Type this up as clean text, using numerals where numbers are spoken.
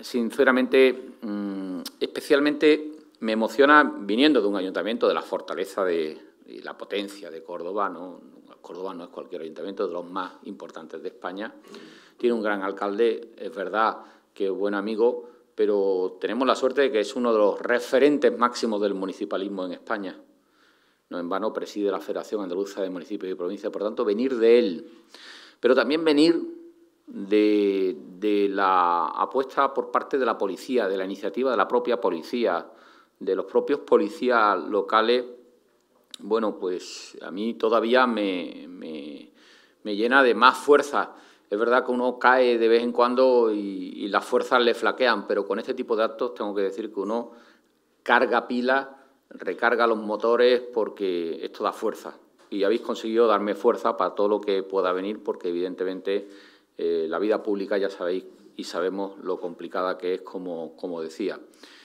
sinceramente, especialmente me emociona viniendo de un ayuntamiento de la fortaleza y la potencia de Córdoba, ¿no? Córdoba no es cualquier ayuntamiento, de los más importantes de España. Tiene un gran alcalde, es verdad que es buen amigo, pero tenemos la suerte de que es uno de los referentes máximos del municipalismo en España. No en vano preside la Federación Andaluza de Municipios y Provincias, por tanto, venir de él, pero también venir de la apuesta por parte de la policía, de la iniciativa de la propia policía, de los propios policías locales. Bueno, pues a mí todavía me llena de más fuerza. Es verdad que uno cae de vez en cuando y las fuerzas le flaquean, pero con este tipo de actos tengo que decir que uno carga pilas, recarga los motores, porque esto da fuerza. Y habéis conseguido darme fuerza para todo lo que pueda venir, porque evidentemente la vida pública ya sabéis y sabemos lo complicada que es, como decía.